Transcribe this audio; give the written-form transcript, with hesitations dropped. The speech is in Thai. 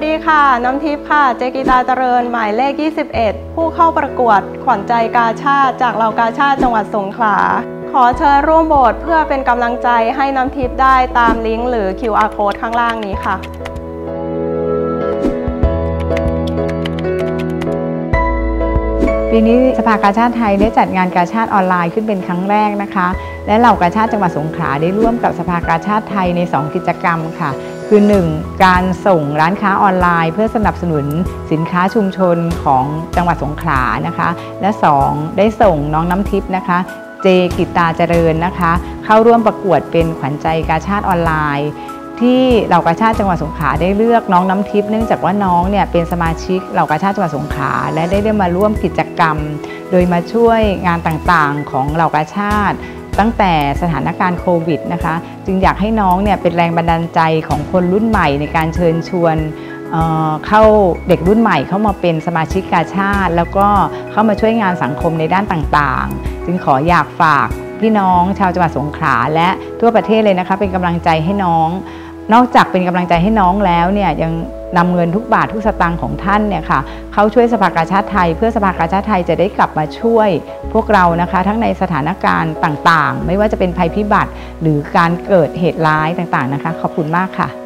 ดีค่ะน้ำทิพย์ค่ะเจกิตาเจริญหมายเลข21ผู้เข้าประกวดขวัญใจกาชาติจากเหล่ากาชาติจังหวัดสงขลาขอเชิญร่วมโหวตเพื่อเป็นกำลังใจให้น้ำทิพย์ได้ตามลิงก์หรือ QR Code ข้างล่างนี้ค่ะปีนี้สภากาชาดไทยได้จัดงานกาชาดออนไลน์ขึ้นเป็นครั้งแรกนะคะและเหล่ากาชาดจังหวัดสงขลาได้ร่วมกับสภากาชาดไทยใน2กิจกรรมค่ะคือ 1. การส่งร้านค้าออนไลน์เพื่อสนับสนุนสินค้าชุมชนของจังหวัดสงขลานะคะและ 2. ได้ส่งน้องน้ำทิพย์นะคะเจกิตาเจริญนะคะเข้าร่วมประกวดเป็นขวัญใจกาชาดออนไลน์ที่เหล่ากาชาดจังหวัดสงขลาได้เลือกน้องน้ำทิพย์เนื่องจากว่าน้องเนี่ยเป็นสมาชิกเหล่ากาชาดจังหวัดสงขลาและได้มาร่วมกิจกรรมโดยมาช่วยงานต่างๆของเหล่ากาชาดตั้งแต่สถานการณ์โควิดนะคะจึงอยากให้น้องเนี่ยเป็นแรงบันดาลใจของคนรุ่นใหม่ในการเชิญชวนเข้าเด็กรุ่นใหม่เข้ามาเป็นสมาชิกกาชาดแล้วก็เข้ามาช่วยงานสังคมในด้านต่างๆจึงขออยากฝากพี่น้องชาวจังหวัดสงขลาและทั่วประเทศเลยนะคะเป็นกำลังใจให้น้องนอกจากเป็นกำลังใจให้น้องแล้วเนี่ยยังนำเงินทุกบาททุกสตางค์ของท่านเนี่ยค่ะเข้าช่วยสภากาชาดไทยเพื่อสภากาชาดไทยจะได้กลับมาช่วยพวกเรานะคะทั้งในสถานการณ์ต่างๆไม่ว่าจะเป็นภัยพิบัติหรือการเกิดเหตุร้ายต่างๆนะคะขอบคุณมากค่ะ